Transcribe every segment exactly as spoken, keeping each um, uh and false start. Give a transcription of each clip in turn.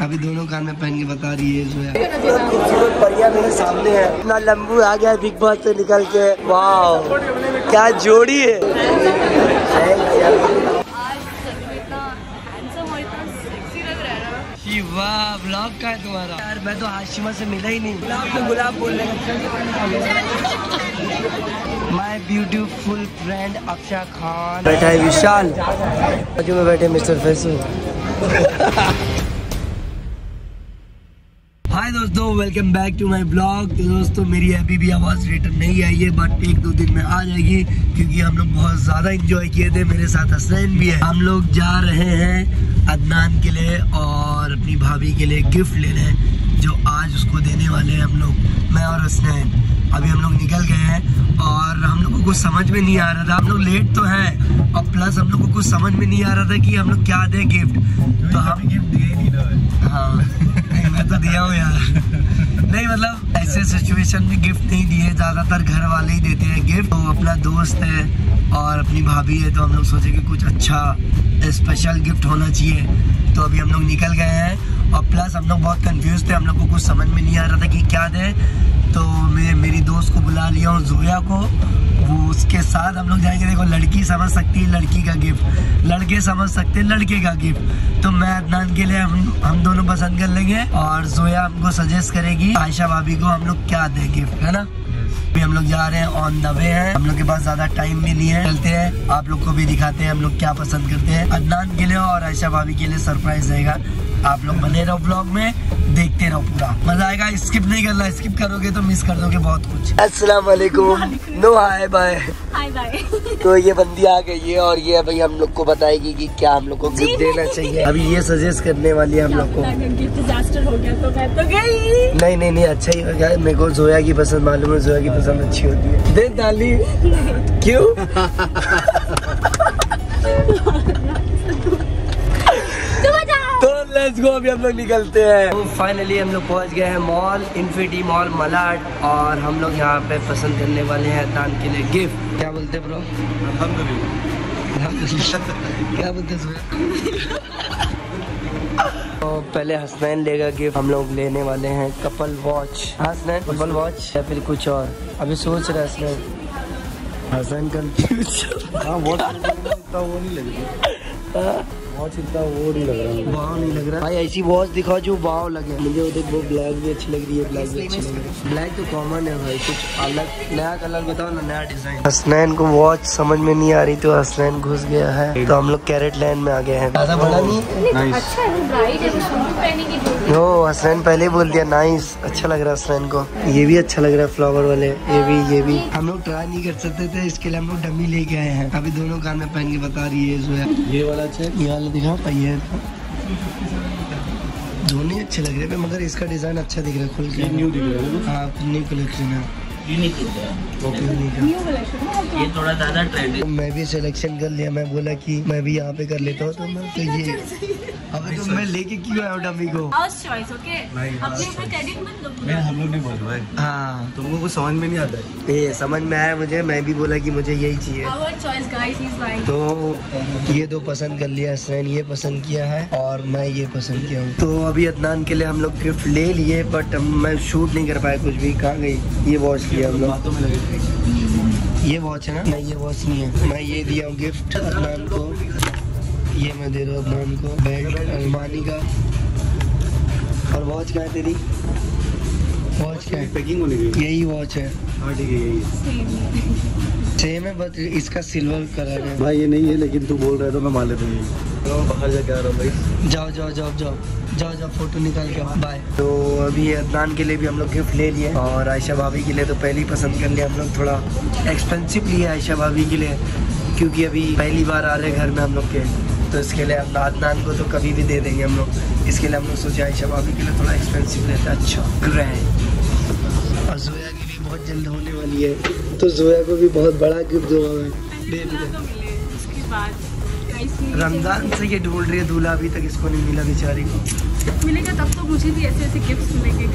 अभी दोनों कान में पहन के बता रही है जो है। खूबसूरत परिया मेरे सामने है। अपना लंबू आ गया बिग बॉस से निकल के। वाह क्या जोड़ी है। वाह ब्लॉग का है तुम्हारा यार। मैं तो हाशिमा से मिला ही नहीं। गुलाब तो गुलाब बोलने my beautiful friend Akshay Khan बैठा है। विशाल बाजू में बैठे मिस्टर फैसू। हाय दोस्तों, welcome back to my blog. तो दोस्तों मेरी अभी भी आवाज़ रिटर्न नहीं आई है, बट एक दो दिन में आ जाएगी क्योंकि हम लोग बहुत ज़्यादा एंजॉय किए थे। मेरे साथ हसनैन भी है। हम लोग जा रहे हैं अदनान के लिए और अपनी भाभी के लिए गिफ्ट लेने जो आज उसको देने वाले हैं हम लोग, मैं और हसनैन। अभी हम लोग निकल गए हैं और हम लोग को कुछ समझ में नहीं आ रहा था। हम लोग लेट तो हैं और प्लस हम लोग को कुछ समझ में नहीं आ रहा था कि हम लोग क्या दें गिफ्ट। तो हम गिफ्ट दिए नहीं ना। हाँ नहीं मैं तो दिया हूँ यार। नहीं मतलब ऐसे सिचुएशन में गिफ्ट नहीं दिए, ज़्यादातर घर वाले ही देते हैं गिफ्ट। तो अपना दोस्त है और अपनी भाभी है तो हम लोग सोचे कि कुछ अच्छा स्पेशल गिफ्ट होना चाहिए। तो अभी हम लोग निकल गए हैं और प्लस हम लोग बहुत कंफ्यूज थे। हम लोग को कुछ समझ में नहीं आ रहा था कि क्या दें। तो मैं मेरी दोस्त को बुला लिया हूँ जोया को, वो उसके साथ हम लोग जाएंगे। देखो लड़की समझ सकती है लड़की का गिफ्ट, लड़के समझ सकते हैं लड़के का गिफ्ट। तो मैं अदनान के लिए हम हम दोनों पसंद कर लेंगे और जोया हमको सजेस्ट करेगी आयशा भाभी को हम लोग क्या दें गिफ्ट, है ना। अभी हम लोग जा रहे हैं, ऑन द वे हैं। हम लोग के पास ज्यादा टाइम भी नहीं है। चलते हैं, आप लोग को भी दिखाते हैं हम लोग क्या पसंद करते हैं। अदनान के लिए और आयशा भाभी के लिए सरप्राइज रहेगा। आप लोग बने रहो ब्लॉग में, देखते रहो, पूरा मजा आएगा। स्किप नहीं करना, स्किप करोगे तो मिस कर दोगे बहुत कुछ। अस्सलाम वालेकुम। No hi bye. Hi bye. तो ये बंदी आ गई है और ये भाई हम लोग को बताएगी कि क्या हम लोग को गिफ्ट देना चाहिए। अभी ये सजेस्ट करने वाली है हम लोग को। डिजास्टर हो गया तो मैं तो गई। नहीं नहीं नहीं अच्छा ही हो गया। मेरे को जोया की पसंद मालूम है, जोया की पसंद अच्छी होती है। दे डाली क्यों? तो लेट्स गो, अभी हम लोग निकलते हैं। तो फाइनली हम लोग पहुंच गए हैं मॉल इन्फिनिटी मॉल मलाड और हम लोग यहाँ पे पसंद करने वाले हैं अदनान के लिए गिफ्ट। क्या बोलते ब्रो? क्या बोलते तो पहले हसनैन लेगा गिफ्ट। हम लोग लेने वाले हैं couple watch. Hasnain couple watch या फिर कुछ और अभी सोच रहे हसनैन। हसनैन कंफ्यूज। हाँ वॉच इतना वो नहीं लगेगा, वॉच इतना वो नहीं लग रहा, वाव नहीं लग रहा भाई। ऐसी वॉच दिखाओ जो वाव लगे। मुझे उधर वो ब्लैक भी अच्छी लग रही है, ब्लैक भी अच्छी लग रही है। ब्लैक तो कॉमन है भाई, कुछ अलग नया कलर बताओ ना, नया डिजाइन। हसनैन को वॉच समझ में नहीं आ रही तो हसनैन घुस गया है। तो हम लोग कैरेट लैंड में आ गए हैं। ज्यादा बड़ा नहीं, अच्छा है, ब्राइट है, पहनेगी। नो हसनैन पहले ही बोल दिया नाइस, अच्छा लग रहा है हसनैन को। ये भी अच्छा लग रहा है फ्लावर वाले, ये भी ये भी। हम लोग ट्राई नहीं कर सकते थे, इसके लिए हम लोग डमी लेके आए हैं। अभी दोनों कान में पहन के बता रही है जो है। ये वाला अच्छा है, ये वाला दिखा पाइए। दोनों अच्छे लग रहे हैं मगर इसका डिजाइन अच्छा दिख रहा है, खुल के न्यू दिख रहा है। हाँ न्यू कलेक्शन है, यूनिक है, ये थोड़ा ज्यादा ट्रेंड है। मैं भी सिलेक्शन कर लिया, मैं बोला कि मैं भी यहाँ पे कर लेता हूँ। तो मैं तो ये अब तो मैं लेके क्यों आया डमी को? हम लोग नहीं बोल रहे। हाँ तुमको कुछ समझ में नहीं आता है? ये समझ में आया मुझे, मैं भी बोला कि मुझे यही चाहिए। तो ये दो पसंद कर लिया, हसनैन ये पसंद किया है और मैं ये पसंद किया हूँ। तो अभी अदनान के लिए हम लोग गिफ्ट ले लिए बट मैं शूट नहीं कर पाया कुछ भी। कहाँ गई ये वॉच? लिया हम लोग। ये वॉच है ना? नहीं ये वॉच नहीं है। मैं ये दिया हूँ गिफ्ट अदनान को, ये मैं दे रहा हूँ अदनान को बेल्ट अरमानी का। और वॉच क्या है तेरी? वॉच क्या है? पैकिंग होने गई। यही वॉच है। हाँ ठीक है, यही सेम है बट इसका सिल्वर कलर है। भाई ये नहीं है लेकिन तू बोल रहा है तो मैं मान लेता हूँ। बाहर जाके आ रहा हूँ भाई। जाओ जाओ जाओ जाओ जाओ जाओ फोटो निकाल के बाय। तो अभी अदनान के लिए भी हम लोग गिफ्ट ले लिए और आयशा भाभी के लिए तो पहले ही पसंद कर लिया हम लोग। थोड़ा एक्सपेंसिव लिए आयशा भाभी के लिए क्योंकि अभी पहली बार आ रहे घर में हम लोग के, तो इसके लिए अपना अदनान को तो कभी भी दे देंगे हम लोग। इसके लिए हम लोग सोचे आयशा भाभी के लिए थोड़ा एक्सपेंसिव लेते हैं, अच्छा ग्रैंड। और जोया की भी बहुत जल्द होने वाली है तो जोया को भी बहुत बड़ा गिफ्ट दूंगा मैं। रमजान से ये ढूंढ रही है दूल्हा, अभी तक इसको नहीं मिला बेचारी को। मिलेगा तब तो मुझे भी ऐसे ऐसे गिफ्ट्स मिलेंगे।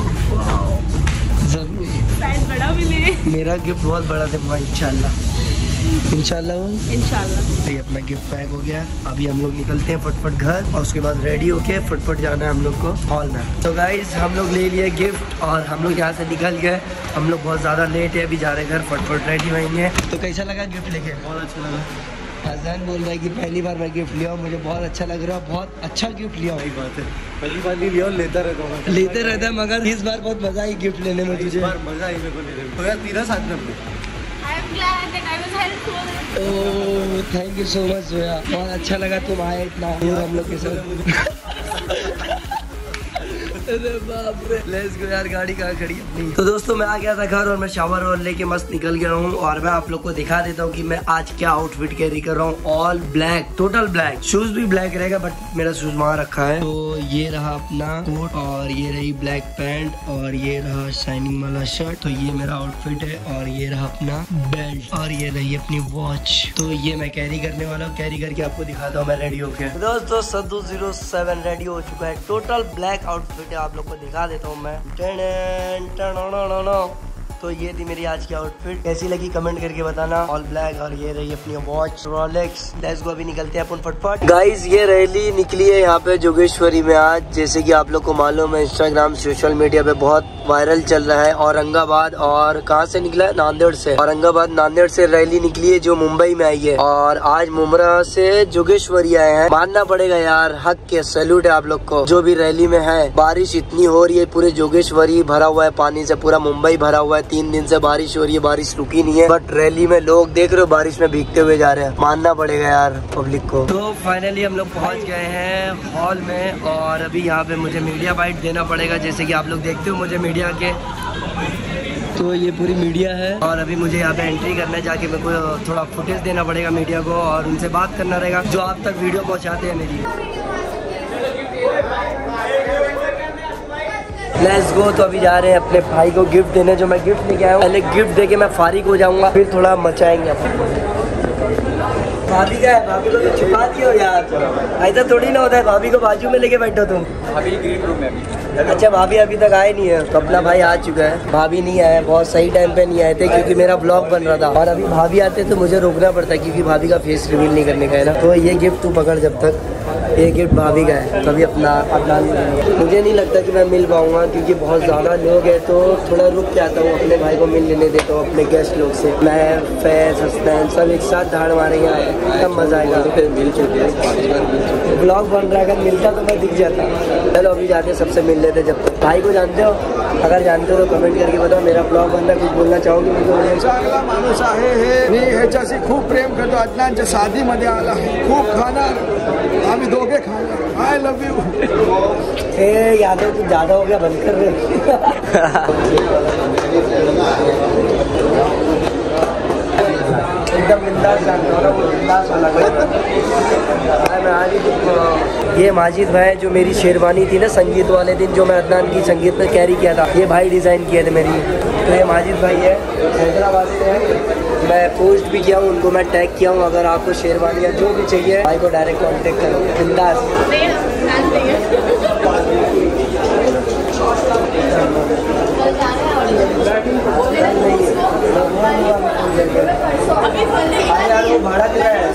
जरूर शायद बड़ा मिले। मेरा गिफ्ट बहुत बड़ा था इंशाल्लाह। इंशाल्लाह। इंशाल्लाह। तो ये अपना गिफ्ट पैक हो गया। अभी हम लोग निकलते हैं फटफट घर और उसके बाद रेडी होके फटफट जाना है हम लोग को हॉल में। तो गाइस हम लोग ले लिए गिफ्ट और हम लोग यहाँ से निकल गए। हम लोग बहुत ज़्यादा लेट है, अभी जा रहे हैं घर, फटफट रेडी होंगे। तो कैसा लगा गिफ्ट लेके? बहुत अच्छा लगा। हसन बोल रहा है कि पहली बार मैं गिफ्ट लिया हूँ, मुझे बहुत अच्छा लग रहा है, बहुत अच्छा गिफ्ट लिया हूँ। सही बात है, पहली बार नहीं लिया और लेता रहता हूँ। लेते रहता है मगर इस बार बहुत मजा आई गिफ्ट लेने में तुझे। इस बार मजा आई मेरे को लेने में। तो यार तीनों साथ में अपने। I am glad that I was helpful. Oh thank you so much Zoya, बहुत अच्छा लगा तुम आए इतना दूर हम लोग के साथ। अरे बाप रे, लेट्स गो यार, गाड़ी कहाँ खड़ी है अपनी। तो दोस्तों मैं आ गया था घर और मैं शावर और लेके मस्त निकल गया हूँ और मैं आप लोग को दिखा देता हूँ कि मैं आज क्या आउटफिट कैरी कर रहा हूँ। All black, total black, shoes भी ब्लैक रहेगा बट मेरा शूज वहाँ रखा है। तो ये रहा अपना कोट और ये रही ब्लैक पैंट और ये रहा शाइनिंग वाला शर्ट। तो ये मेरा आउटफिट है और ये रहा अपना बेल्ट और ये रही अपनी वॉच। तो ये मैं कैरी करने वाला हूँ, कैरी करके आपको दिखाता हूँ मैं रेडी होके। दोस्तों सद्दू जीरो सेवन रेडी हो चुका है, टोटल ब्लैक आउटफिट है, आप लोग को दिखा देता हूँ मैं। तो ये थी मेरी आज की आउटफिट, कैसी लगी कमेंट करके बताना। ऑल ब्लैक और ये रही अपनी वॉच रोलेक्स। लेट्स गो, अभी निकलते हैं अपन फटफट। गाइस ये रैली निकली है यहाँ पे जोगेश्वरी में आज, जैसे कि आप लोग को मालूम है इंस्टाग्राम सोशल मीडिया पे बहुत वायरल चल रहा है। औरंगाबाद और कहाँ से निकला है? नांदेड़ से। औरंगाबाद नांदेड़ से रैली निकली है जो मुंबई में आई है और आज मुमरा से जोगेश्वरी आए हैं। मानना पड़ेगा यार, हक के सैल्यूट है आप लोग को जो भी रैली में है। बारिश इतनी हो रही है, पूरे जोगेश्वरी भरा हुआ है पानी से, पूरा मुंबई भरा हुआ है। तीन दिन से बारिश हो रही है, बारिश रुकी नहीं है बट रैली में लोग देख रहे हो बारिश में भीगते हुए जा रहे हैं। मानना पड़ेगा यार पब्लिक को। तो फाइनली हम लोग पहुंच गए हैं हॉल में और अभी यहाँ पे मुझे मीडिया बाइट देना पड़ेगा, जैसे कि आप लोग देखते हो मुझे मीडिया के। तो ये पूरी मीडिया है और अभी मुझे यहाँ पे एंट्री करना है, जाके मेरे को थोड़ा फुटेज देना पड़ेगा मीडिया को और उनसे बात करना रहेगा जो आप तक वीडियो पहुँचाते हैं मेरी। Let's go. तो अभी जा रहे हैं अपने भाई को गिफ्ट देने, जो मैं गिफ्ट लेके आया हूँ। पहले गिफ्ट देके मैं फारिग हो जाऊंगा, फिर थोड़ा मचाएंगे। भाभी का है, भाभी को तो छुपा दियो यार, ऐसा थोड़ी ना होता है। भाभी को बाजू में लेके बैठो तुम। अभी ग्रीन रूम में अभी। अच्छा भाभी अभी तक आए नहीं है, तो अपना भाई आ चुका है। भाभी नहीं आया, बहुत सही टाइम पे नहीं आए थे क्योंकि मेरा ब्लॉग बन रहा था और अभी भाभी आते तो मुझे रोकना पड़ता क्योंकि भाभी का फेस रिवील नहीं करने का है ना। तो ये गिफ्ट तू पकड़ जब तक, ये गिफ्ट भाभी का है, तभी अपना अपना मुझे नहीं लगता कि मैं मिल पाऊंगा क्योंकि बहुत ज़्यादा लोग हैं। तो थोड़ा रुक के आता हूँ, अपने भाई को मिल लेने देता हूँ अपने गेस्ट लोग से। मैं फैस हस्दैन सब एक साथ धाड़ मारेंगे, तब मज़ा आएगा। मिल चुके हैं, ब्लॉग बन रहा है, अगर मिलता तो मैं दिख जाता। चलो अभी जाते सबसे मिल लेते। जब तक भाई को जानते हो, अगर जानते हो तो कमेंट करके बताओ। मेरा ब्लॉग बन रहा है, कुछ बोलना चाहोगे मुझे? चांगला माणूस आहे हे, मी ह्याच्याशी खूप प्रेम करतो. अदनानच्या शादीमध्ये आला, खूप खाणार, आम्ही दोघे खाणार. I love you. ए यादव कुछ ज़्यादा हो गया, बंद कर रहे। एकदम बिंदास बिंदास वाला। मैं आज ये माजिद भाई जो मेरी शेरवानी थी ना संगीत वाले दिन, जो मैं अदनान की संगीत में कैरी किया था, ये भाई डिज़ाइन किए थे मेरी। तो ये माजिद भाई है, हैदराबाद से है। मैं पोस्ट भी किया हूँ, उनको मैं टैग किया हूँ। अगर आपको शेरवानी या जो भी चाहिए भाई को डायरेक्ट कॉन्टेक्ट करो, बिंदास। यार वो भाड़ा कितना है?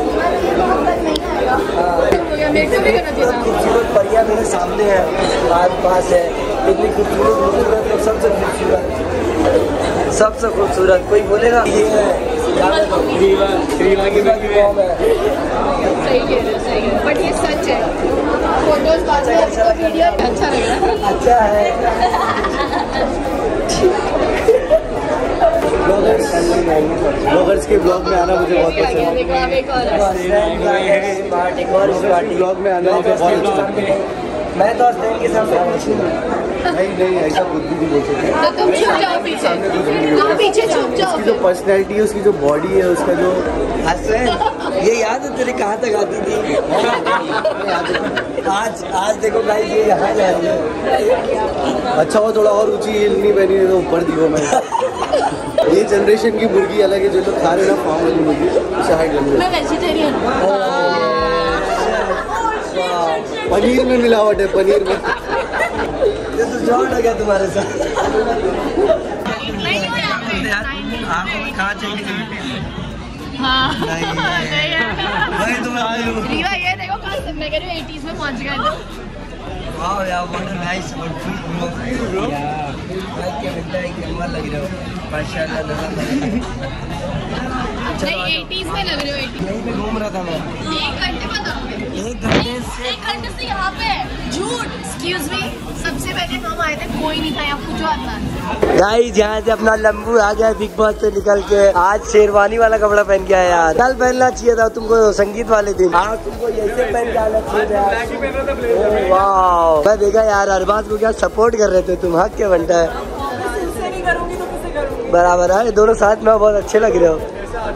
खूबसूरत परिया मेरे सामने है, आस पास है, इतनी खूबसूरत खूबसूरत सबसे खूबसूरत सबसे खूबसूरत कोई बोलेगा ये है। बट ये सच है, फोटोज बाद में अच्छा वीडियो अच्छा रहेगा। अच्छा है। ब्लॉगर्स के ब्लॉग में आना मुझे बहुत पसंद है। देखो अब एक और ब्लॉग में आना मुझे बहुत अच्छा लगता है। मैं तो हस्दैन के सामने कुछ नहीं। नहीं नहीं ऐसा खुद भी नहीं बोल सकते। तो तुम छुप जाओ पीछे, आप पीछे छुप जाओ। उसकी जो पर्सनैलिटी है, उसकी जो बॉडी है, उसका जो हस्दैन, ये याद है तेरे कहाँ तक आती थी? आज आज देखो गाइस ये यहाँ जा रही है। अच्छा वो थोड़ा और ऊंची हील नहीं पहनी है तो ऊपर दी हो मैं। ये जनरेशन की मुर्गी अलग है, जो लोग खा रहे ना फार्म वाली मुर्गी, उससे हाइट लंबी। मैं वेजिटेरियन हूँ। पनीर में मिलावट है, पनीर में। ये तो जॉन हो गया तुम्हारे साथ। कहाँ चाहिए? हाँ नहीं है। वही तो मैं बोल रहा हूँ। रीवा ये देखो कहाँ मैं कह रही हूँ एटीज़ में पहुँच गए तो। वाह यार what a nice outfit bro. यार भाई क्या लगता है कि नंबर लग रहे हो माशाल्लाह नजर नहीं एटीज़ में लग रहे हो एटीज़। यहीं पे घूम रहा था मैं एक घंटे बाद आओगे? एक घंटे से एक घंटे से यहाँ पे झूठ। एक्सक्यूज मी सबसे पहले हम आए थे कोई नहीं था यहाँ पूछो अदनान। गाइस यहाँ से अपना लंबू आ गया बिग बॉस से निकल के। आज शेरवानी वाला कपड़ा पहन के आया यार। कल पहनना चाहिए था तुमको संगीत वाले दिन। हाँ तुमको ऐसे पहन के आना चाहिए था। वाह मैं देखा यार अरबाज को क्या सपोर्ट कर रहे थे तुम। हक के बनता है बराबर है। दोनों साथ में बहुत अच्छे लग रहे हो।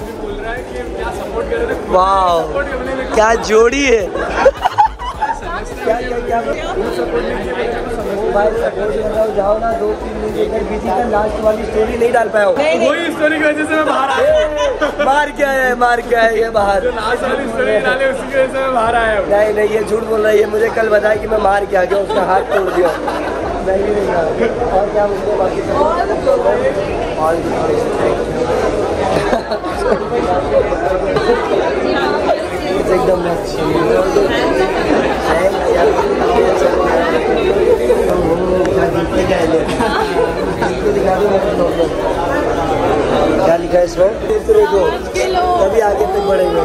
वाह क्या जोड़ी है। क्या क्या क्या मोबाइल सपोर्ट कर रहा हूँ। जाओ ना दो तीन दिन लेकर बिजी का लास्ट वाली स्टोरी नहीं डाल पाया हूँ। वही स्टोरी की वजह से मैं बाहर आया। मार क्या है मार क्या है ये बाहर। लास्ट वाली स्टोरी डाले उसी की वजह से मैं बाहर आया हूँ। नहीं नहीं ये झूठ बोल रहा है। ये मुझे कल बताया कि मैं मार के आ गया उसका हाथ तोड़ दिया। मैं ही नहीं रहा। और क्या मुझे बाकी एकदम क्या लिखा है इसमें तभी आगे तक बढ़ेंगे।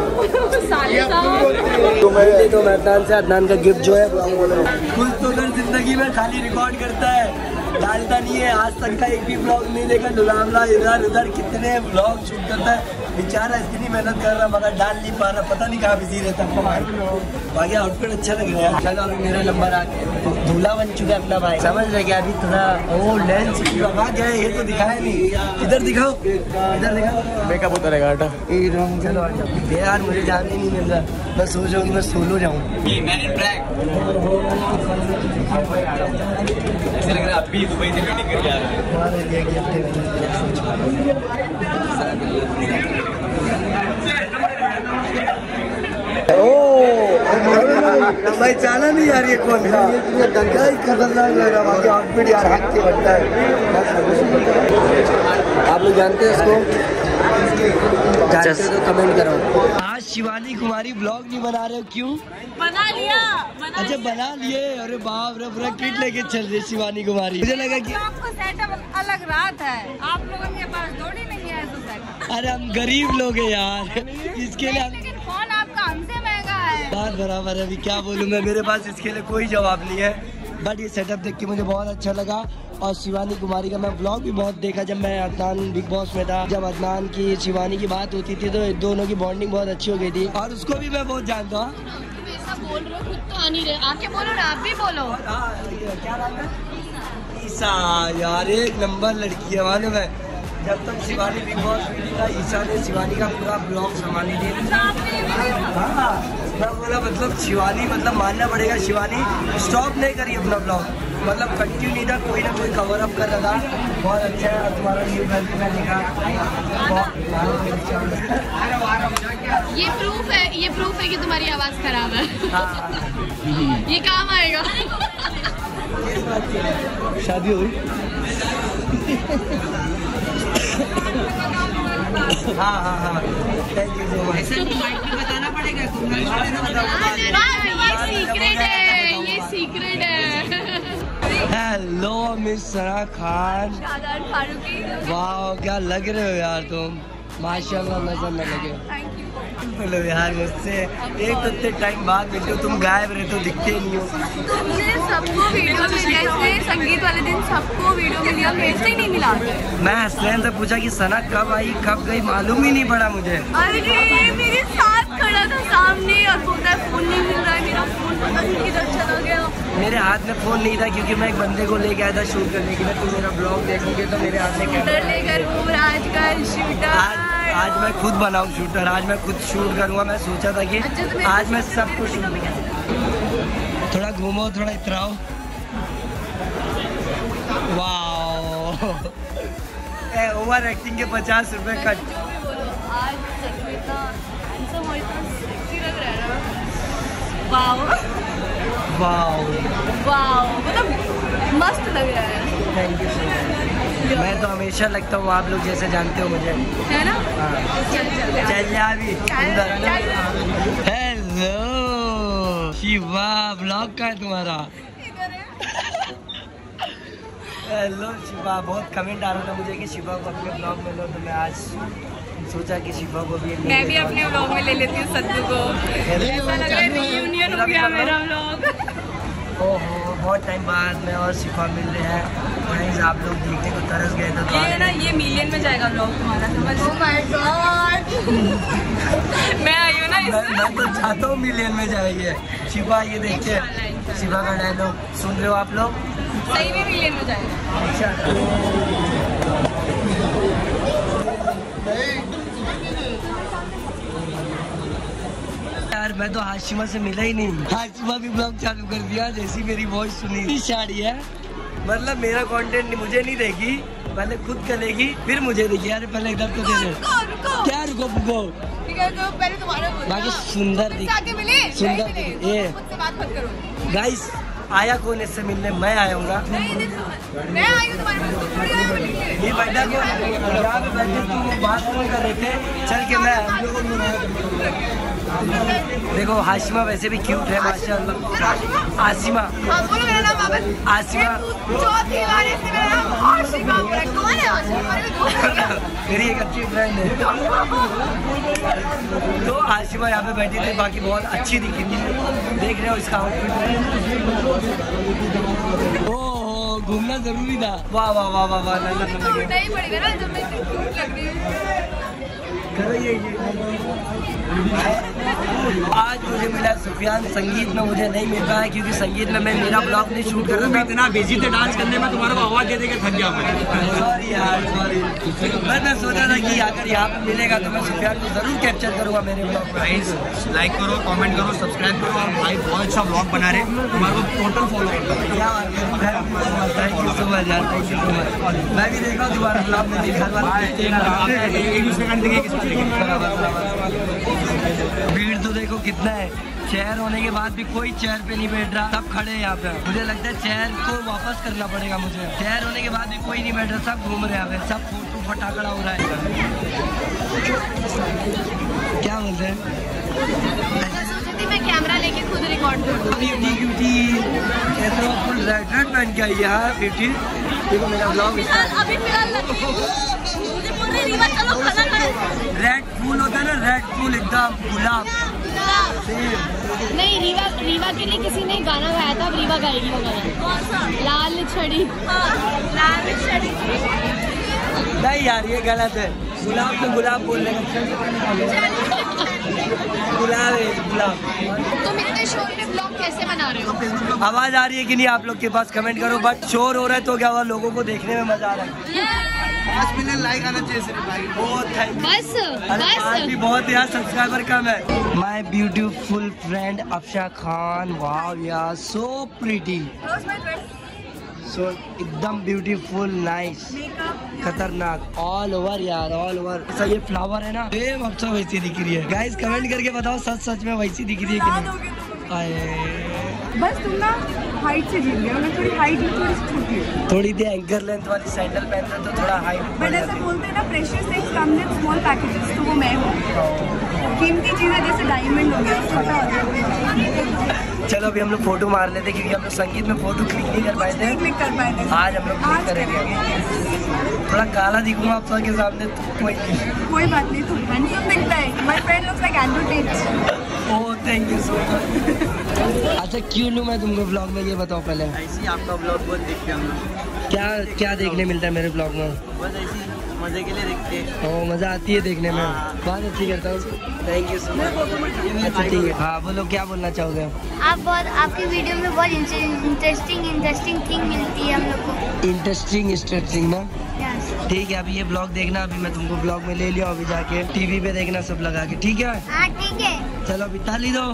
तो मैं तो अदनान से अदनान का गिफ्ट जो है कुछ तो अगर जिंदगी में खाली रिकॉर्ड करता है डालता नहीं है। आज तक का एक भी ब्लॉग नहीं देखा। डुलामला इधर उधर कितने ब्लॉग शूट करता है बेचारा। इतनी मेहनत कर रहा मगर डाल नहीं पा रहा। पता नहीं कहाँ बिजी रहता है। बाकी आउटफिट अच्छा लग रहा है। चलो अभी मेरा नंबर आ गया। दूल्हा बन चुका है अपना भाई। समझ रहे क्या अभी थोड़ा ओ लेंस लगा गया है। ये तो दिखाया नहीं। इधर दिखाओ इधर दिखाओ। मेकअप होता रहेगा हटा। चलो यार मुझे जाने ही नहीं मिल रहा। मैं सोच रहा हूँ कि मैं सोलो जाऊँ। ऐसे लग रहा है आप भी दुबई से मीटिंग करके आ रहे भाई जाना नहीं यार। ये कौन था खतरनाक लग रहा है। आउटफिट यार हाथ के बनता है। आप लोग जानते हैं इसको जानते तो कमेंट करो। आज शिवानी कुमारी ब्लॉग नहीं बना रहे हो क्यों? बना लिया बना अच्छा बना लिए। अरे बाप रे पूरा किट लेके चल रही शिवानी कुमारी। मुझे लगा कि आपको सेटअप अलग रात है। आप लोगों के पास जोड़ी नहीं है तो सेटअप। अरे हम गरीब लोग हैं यार इसके लिए। लेकिन फोन आपका हमसे महंगा है। बात बराबर है। अभी क्या बोलूँ मैं। मेरे पास इसके लिए कोई जवाब नहीं है। बट ये सेटअप देख के मुझे बहुत अच्छा लगा। और शिवानी कुमारी का मैं ब्लॉग भी बहुत देखा जब मैं अदनान बिग बॉस में था। जब अदनान की शिवानी की बात होती थी तो दोनों की बॉन्डिंग बहुत अच्छी हो गई थी। और उसको भी मैं बहुत जानता हूँ। बोल रहे हो खुद तो आ नहीं रहे। आके बोलो ना आप भी बोलो। क्या नाम है? ईसा यार एक नंबर लड़की है मालूम है। जब तक शिवानी बिग बॉस में था ईसा ने शिवानी का पूरा ब्लॉग संभाली थी। हाँ मैं बोला मतलब शिवानी मतलब मानना पड़ेगा। शिवानी स्टॉप नहीं करी अपना ब्लॉग। मतलब कंटिन्यू नहीं था। कोई ना कोई कवर अप कर रहा था। बहुत अच्छा है। तुम्हारा न्यू घर भी मैंने देखा। ये प्रूफ है ये प्रूफ है कि तुम्हारी आवाज खराब है। ये काम आएगा। शादी हुई। हाँ हाँ हाँ थैंक यू सो मच। बताना पड़ेगा। ये सीक्रेट है ये सीक्रेट है। Hello miss Sana Khan. शादार फारूकी। वाह क्या लग रहे हो यार तुम। माशाल्लाह नजर न लगे। Thank you. बोलो यार मुझसे एक तो इतने टाइम बाद मिलते हो। तुम गायब रहते हो दिखते ही नहीं हो। मुझे सबको वीडियो मिल गया। संगीत वाले दिन सबको वीडियो मिल गया। मेरे से ही नहीं मिला। मैं हसनैन से पूछा कि सना कब आई कब गई मालूम ही नहीं पड़ा मुझे। अरे मेरे साथ खड़ा था सामने और बोलता है फोन नहीं मिल रहा है। मेरा फोन पता नहीं किधर चला गया। मेरे हाथ में फोन नहीं था क्योंकि मैं एक बंदे को लेके आया था शूट करने के लिए। तो मेरा ब्लॉग देखोगे तो मेरे हाथ में शूटर लेकर घूम रहा आज का शूटर। आज आज मैं खुद बनाऊँ शूटर। आज मैं खुद शूट करूँगा। मैं सोचा था कि आज मैं सब कुछ थोड़ा घूमो थोड़ा इतराओ। वाह ओवर एक्टिंग के पचास रुपए कट। आज सच में इतना हैंडसम और इतना सेक्सी लग रहा है ना। वाओ वाओ वाओ मतलब मस्त लग रहा है। Thank you so much. मैं तो हमेशा लगता हूँ, आप लोग जैसे जानते हो मुझे, है ना? चल जा भी। हेलो शिवा, ब्लॉग का है तुम्हारा? हेलो शिवा, बहुत कमेंट आ रहा था मुझे कि शिवा को अपने ब्लॉग में लो, तो मैं आज सोचा कि शिवा को भी मैं भी अपने ब्लॉग में ले लेती हूँ सत्तू को। ऐसा लग रहा है रियूनियन हो गया मेरा ब्लॉग। ओहो, बहुत टाइम बाद मैं और शिफा मिल रहे हैं। गाइस आप लोग देखने को तरस गए तो ये ना, ये मिलियन में जाएगा ब्लॉग तुम्हारा, समझ? Oh my God. मैं आई हूँ ना मैं, मैं तो चाहता हूँ मिलियन में जाएगी। शिफा ये देखिए, शिफा का डायलॉग सुन रहे हो आप लोग? सही में मिलियन में जाएगा। अच्छा यार, मैं तो हाशिमा से मिला ही नहीं। हाशिमा भी ब्लॉग चालू कर दिया जैसी मेरी वॉइस सुनी। शाड़ी है, मतलब मेरा कंटेंट मुझे नहीं देगी, पहले खुद करेगी फिर मुझे देगी। यार पहले इधर तो दे दे। क्या रुको रुको, तो पहले तुम्हारा बाकी सुंदर दिख, सुंदर दिख। ये गाइस आया कौन इससे मिलने? मैं आया हूँ। मैं आई हूँ तुम्हारे पास। ये बैठा को यहाँ पे बैठे तुम बात नहीं कर रहे थे, चल के मैं देखो हाशिमा वैसे भी क्यूट है माशाल्लाह। आसिमा, बोलो मेरा नाम वापस। आसिमा चौथी बार इसने मेरा नाम आशिमा बोला। कौन है आशिमा? मेरी एक अच्छी फ्रेंड है। तो आशिमा यहाँ पे बैठी थी, बाकी बहुत अच्छी दिखी थी। देख रहे हो इसका आउटफिट? ओह घूमना जरूरी था। वाह वाह वाह वाह वाह। नहीं पड़ेगा ना जब मैं इतनी क्यूट लग रही हूँ। करो ये आज मुझे मिला सुफियान। संगीत में मुझे नहीं मिल रहा है क्योंकि संगीत में मैं मेरा ब्लॉग नहीं शूट कर रहा था। इतना बिजी थे डांस करने में, तुम्हारे को आवाज दे देके थक गया मैं। सॉरी यार सॉरी। मैं मैं सोचा था कि अगर यहाँ पे मिलेगा तो मैं सुफियान को जरूर कैप्चर करूँगा मेरे ब्लॉग में। गाइस लाइक करो, कमेंट करो, सब्सक्राइब करो। और भाई बहुत अच्छा ब्लॉग बना रहे, तुम्हारे को टोटल फॉलो करता हूँ। थैंक यू सो मच यार, थैंक यू सो मच। मैं भी देखा हूँ तुम्हारा ब्लॉग में। भीड़ तो देखो कितना है। चेयर होने के बाद भी कोई चेयर पे नहीं बैठ रहा, सब खड़े हैं यहाँ पे। मुझे लगता है चेयर को वापस करना पड़ेगा मुझे। चेयर होने के बाद भी कोई नहीं बैठ रहा, सब घूम रहे हैं यहाँ पे, सब फोटो फटाकड़ा हो रहा है। क्या बोलते हैं? मैं कैमरा लेके खुद रिकॉर्ड करूँ। फुल रेड रेड पहन के आई है ब्यूटी। देखो मेरा ब्लॉग अभी फिलहाल रेड फूल होता है ना, रेड फूल एकदम गुलाब। नहीं, रीवा रीवा के लिए किसी ने गाना गाया था, अब रीवा गाएगी वो गाना। लाल छड़ी। लाल छड़ी नहीं यार ये गलत है। गुलाब तो गुलाब बोलने का, गुलाब है गुलाब। तुम इतने शोर में ब्लॉग कैसे बना रहे हो? आवाज आ रही है कि नहीं आप लोग के पास? कमेंट करो। बट शोर हो रहा है तो क्या हुआ, लोगों को देखने में मजा आ रहा है। पाँच मिलियन लाइक आना चाहिए भाई। बहुत थैंक यू। बस आज भी बहुत यार सब्सक्राइबर कम है। My beautiful friend Afsha Khan, wow यार सो प्रीटी, सो एकदम ब्यूटीफुल, नाइस, खतरनाक, ऑल ओवर यार, ऑल ओवर। ऐसा ये फ्लावर है ना, सेम अफशा वैसी दिख रही है। गाइस कमेंट करके बताओ सच सच में वैसी दिख रही है कि नहीं? आए बस तुम ना हाइट से जीत गए, मैं थोड़ी हाइट में थोड़ी सी छोटी है। थोड़ी सी एंकर लेंथ वाली सैंडल पहनते तो थोड़ा हाइट। बट ऐसा बोलते हैं ना, precious things come in small packages, तो वो मैं हूँ। कीमती चीज़ें जैसे डायमंड हो गया, छोटा हो गया। चलो अभी हम लोग फोटो मार लेते क्योंकि हम लोग संगीत में फोटो क्लिक नहीं कर पाए थे। क्लिक कर पाए थे आज हम लोग क्लिक करेंगे। थोड़ा काला दिखूंगा आप सबके सामने तो कोई नहीं, कोई बात नहीं, तू हैंडसम दिखता है। My friend looks like Andrew Tate. Oh thank you so much. अच्छा क्यों लूँ मैं तुमको ब्लॉग में, ये बताओ पहले। ऐसे ही आपका ब्लॉग बहुत देखते हैं हम लोग। क्या क्या देखने मिलता है मेरे ब्लॉग में? बस ऐसे मजे के लिए देखते हैं। ओह मज़ा आती है देखने में, बहुत अच्छी करता हूँ। Thank you so much. अच्छा ठीक है, हाँ बोलो क्या बोलना चाहोगे? आप बहुत, आपकी वीडियो में बहुत इंटरेस्टिंग इंटरेस्टिंग थिंग मिलती है हम लोग को। इंटरेस्टिंग इंटरेस्टिंग ना, यस ठीक है। अभी ये ब्लॉग देखना, अभी मैं तुमको ब्लॉग में ले लिया, अभी जाके टीवी पे देखना सब लगा के, ठीक है? हाँ ठीक है। चलो अभी ताली दो।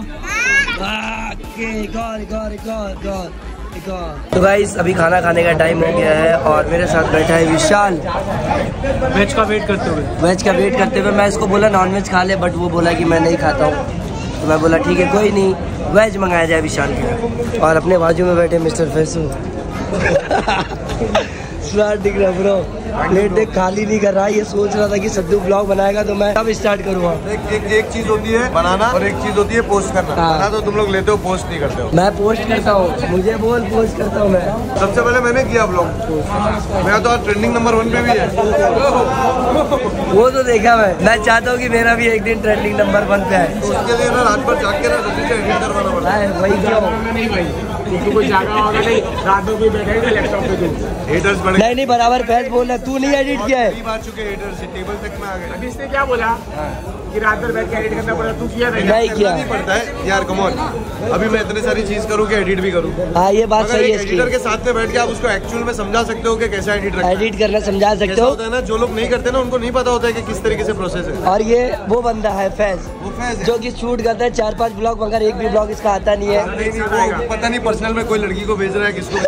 God God God God. तो गाइस अभी खाना खाने का टाइम हो गया है और मेरे साथ बैठा है विशाल। वेज का वेट करते हुए वेज का वेट करते हुए मैं इसको बोला नॉन वेज खा ले, बट वो बोला कि मैं नहीं खाता हूँ। तो मैं बोला ठीक है कोई नहीं, वेज मंगाया जाए विशाल के। और अपने बाजू में बैठे मिस्टर फैसू। स्मार्ट दिख रहा ब्रो। प्लेट देख खाली नहीं कर रहा। ये सोच रहा था कि सद्दू ब्लॉग बनाएगा तो मैं तब स्टार्ट करूँगा। एक एक एक चीज होती है बनाना और एक चीज होती है पोस्ट करना। हाँ। बना तो तुम लोग लेते हो, पोस्ट नहीं करते हो। मैं पोस्ट करता हूँ, मुझे बोल पोस्ट करता हूँ मैं। सबसे पहले मैंने किया ब्लॉग, मेरा तो आज ट्रेंडिंग नंबर वन पे भी है। वो तो देखा मैं मैं चाहता हूँ कि मेरा भी एक दिन ट्रेंडिंग नंबर वन पे है। तो उसके लिए ना रात भर जाग के ना जल्दी से एडिट करवाना पड़ता है। वही क्यों कोई जागा होगा नहीं, रातों को बैठेगा लैपटॉप पे। हेटर्स बड़े नहीं नहीं बराबर फैस बोल रहा, तू नहीं एडिट किया है। कई बार चुके हेटर्स, टेबल तक में आ गए। अभी इसने क्या बोला कि रात भर बैठ के एडिट करना पड़ा, तू किया था? नहीं किया नहीं पड़ता है यार, कम ऑन। अभी मैं इतनी सारी चीज करूँ कि एडिट भी करूँ। हाँ ये बात अगर सही एक है एडिटर इसकी। के साथ में बैठ के आप उसको एक्चुअल में समझा सकते हो कि कैसा एडिट रखना है। एडिट करना समझा सकते कैसा हो। होता है ना, जो लोग नहीं करते ना उनको नहीं पता होता है कि किस तरीके से प्रोसेस है। और ये वो बंदा है फैज, वो फैज है। जो कि शूट करता है चार पांच ब्लॉग, मगर एक भी ब्लॉग इसका आता नहीं है। नहीं नहीं, वो पता नहीं पर्सनल में कोई लड़की को भेज रहा है किसको।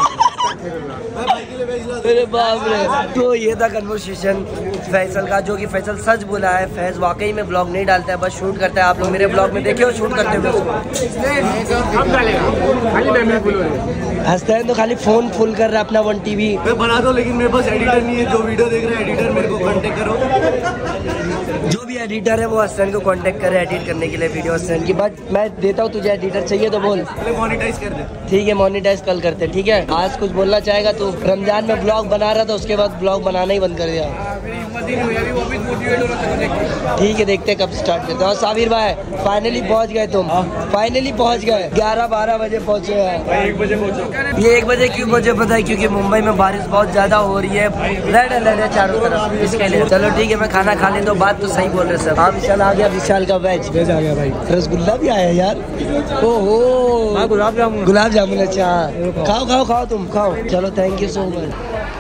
अरे बाप रे। तो ये था कन्वर्सेशन फैसल का, जो कि फैसल सच बोला है। फैज वाकई में ब्लॉग नहीं डालता है, बस शूट करता है। आप लोग मेरे ब्लॉग में देखे हो शूट करते हुए उसको। हंसता है तो खाली फोन फुल कर रहा है अपना वन टीवी। मैं बना दो, लेकिन मेरे पास एडिटर नहीं है। जो वीडियो देख रहे हैं एडिटर, मेरे को कांटेक्ट करो। जो भी एडिटर है वो हसन को कांटेक्ट करे एडिट करने के लिए वीडियो हसन की। बट मैं देता हूँ, तुझे एडिटर चाहिए तो बोल। पहले मोनेटाइज कर दे। ठीक है मोनेटाइज कल करते हैं। ठीक है आज कुछ बोलना चाहेगा तू? रमजान में ब्लॉग बना रहा था, उसके बाद ब्लॉग बनाना ही बंद कर दिया। ठीक है देखते हैं कब स्टार्ट करते हैं। और साबिर भाई फाइनली पहुंच गए तुम, फाइनली पहुंच गए। ग्यारह बारह बजे पहुंचे हैं। एक बजे पहुंचो। ये एक बजे क्यों मुझे पता है, क्योंकि मुंबई में बारिश बहुत ज्यादा हो रही है। रेड अलर्ट है चारों तरफ, इसके लिए। चलो ठीक है मैं खाना खा लेता हूँ। बात तो सही बोल रहे सर। हाँ विशाल आ गया, विशाल का वेज वेज आ गया भाई। रसगुल्ला भी आया यार। ओहो गुलाब जामुन, गुलाब जामुन। अच्छा खाओ खाओ खाओ तुम खाओ। चलो थैंक यू सो मच।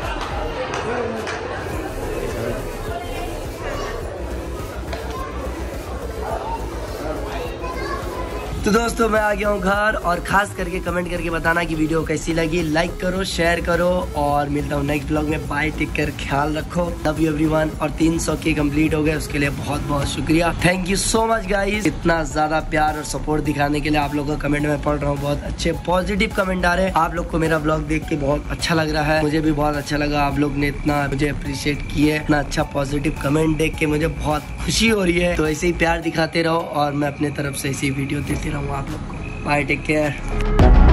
तो दोस्तों मैं आ गया हूँ घर, और खास करके कमेंट करके बताना कि वीडियो कैसी लगी। लाइक करो, शेयर करो, और मिलता हूँ नेक्स्ट ब्लॉग में। बाय, टेक केयर, ख्याल रखो। Love you everyone. और तीन सौ के कंप्लीट हो गए, उसके लिए बहुत बहुत शुक्रिया। Thank you so much guys, इतना ज्यादा प्यार और सपोर्ट दिखाने के लिए। आप लोगों का कमेंट में पढ़ रहा हूँ, बहुत अच्छे पॉजिटिव कमेंट आ रहे हैं। आप लोग को मेरा ब्लॉग देख के बहुत अच्छा लग रहा है, मुझे भी बहुत अच्छा लगा। आप लोग ने इतना मुझे अप्रिशिएट किए, इतना अच्छा पॉजिटिव कमेंट देख के मुझे बहुत खुशी हो रही है। तो ऐसे ही प्यार दिखाते रहो, और मैं अपने तरफ से ऐसी वीडियो देते रहूँ आप लोग को। Bye, take care.